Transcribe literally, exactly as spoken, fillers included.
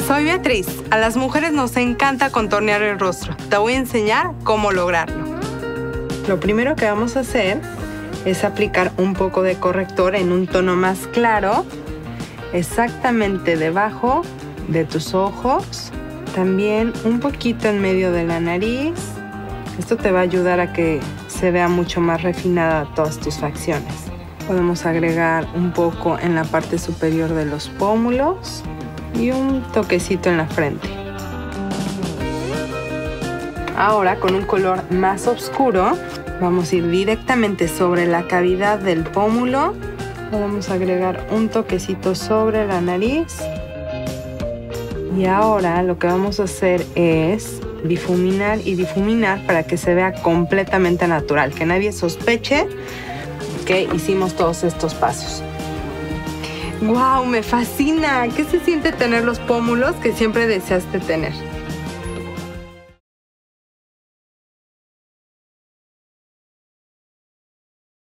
Soy Beatriz. A las mujeres nos encanta contornear el rostro. Te voy a enseñar cómo lograrlo. Lo primero que vamos a hacer es aplicar un poco de corrector en un tono más claro, exactamente debajo de tus ojos, también un poquito en medio de la nariz. Esto te va a ayudar a que se vea mucho más refinada todas tus facciones. Podemos agregar un poco en la parte superior de los pómulos y un toquecito en la frente. Ahora, con un color más oscuro, vamos a ir directamente sobre la cavidad del pómulo. Podemos agregar un toquecito sobre la nariz. Y ahora lo que vamos a hacer es difuminar y difuminar para que se vea completamente natural, que nadie sospeche que hicimos todos estos pasos. ¡Wow! Me fascina. ¿Qué se siente tener los pómulos que siempre deseaste tener?